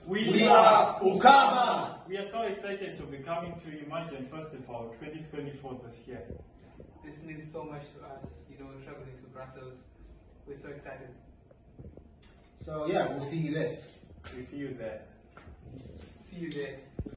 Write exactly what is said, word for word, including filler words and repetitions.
We, we are are Ukama. We are so excited to be coming to Imagine Festival twenty twenty-four this year. This means so much to us, you know, traveling to Brussels. We're so excited. So yeah, we'll see you there. We see you there. See you there.